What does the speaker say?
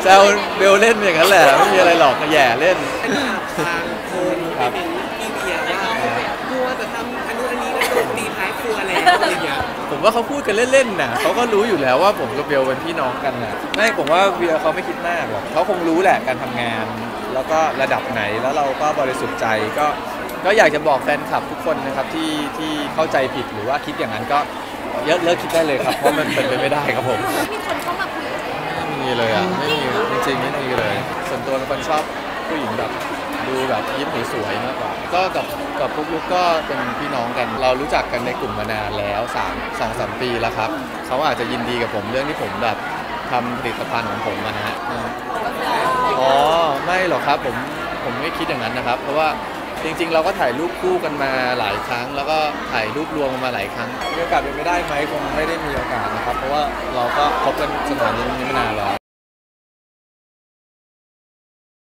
วเบลเล่นอย่างนั้นแหละไม่มีอะไรหรอกแย่เล่นทางคนไปเป็นพี่เบียร์ว่ากลัวจะทำอันนู้นอันนี้แล้วโดนตีท้ายครัวแล้วอะไรอย่างเงี้ยผมว่าเขาพูดกันเล่นๆน่ะเขาก็รู้อยู่แล้วว่าผมกับเบลเป็นพี่น้องกันน่ะไม่ผมว่าเบียร์เขาไม่คิดมากหรอกเขาคงรู้แหละการทำงานแล้วก็ระดับไหนแล้วเราก็บริสุทธิ์ใจก็อยากจะบอกแฟนคลับทุกคนนะครับที่เข้าใจผิดหรือว่าคิดอย่างนั้นก็เลิกคิดได้เลยครับเพราะมันเป็นไปไม่ได้ครับผมมีคนเข้ามาคุยไม่มีเลยอ่ะไม่มีจริงๆไม่มีเลยส่วนตัวเป็นคนชอบผู้หญิงแบบดูแบบยิ้มสวยๆมากกว่าก็กับปุ๊กลุกก็เป็นพี่น้องกันเรารู้จักกันในกลุ่มมานานแล้ว2-3 ปีแล้วครับเขาอาจจะยินดีกับผมเรื่องที่ผมแบบทำผลิตภัณฑ์ของผมนะฮะอ๋อไม่หรอกครับผมไม่คิดอย่างนั้นนะครับเพราะว่าจริงๆเราก็ถ่ายรูปคู่กันมาหลายครั้งแล้วก็ถ่ายรูปรวมกันมาหลายครั้งมีโอกาสเป็นไม่ได้ไหมคงไม่ได้มีโอกาสนะครับเพราะว่าเราก็คบกันสถานีนี้มานานแล้ว